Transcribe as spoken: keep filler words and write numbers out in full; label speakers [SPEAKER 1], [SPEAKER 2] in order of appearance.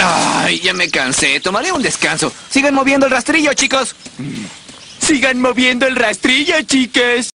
[SPEAKER 1] Ay, ya me cansé. Tomaré un descanso. Sigan moviendo el rastrillo, chicos.
[SPEAKER 2] Sigan moviendo el rastrillo, chicas.